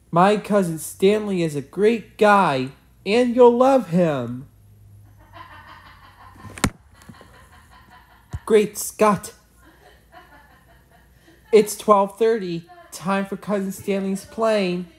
My cousin Stanley is a great guy, and you'll love him. Great Scott! It's 12:30. Time for Cousin Stanley's plane.